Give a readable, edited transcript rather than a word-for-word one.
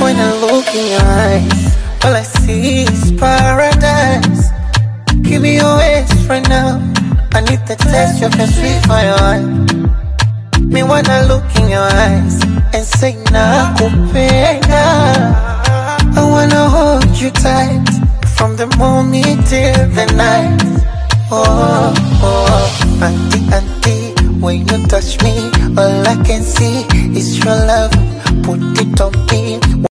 when I look in your eyes, all I see is paradise. Give me your waist right now. I need the taste of your sweet fire. Me when I look in your eyes and say nakupenda. I wanna hold you tight from the morning till the night. Oh, oh.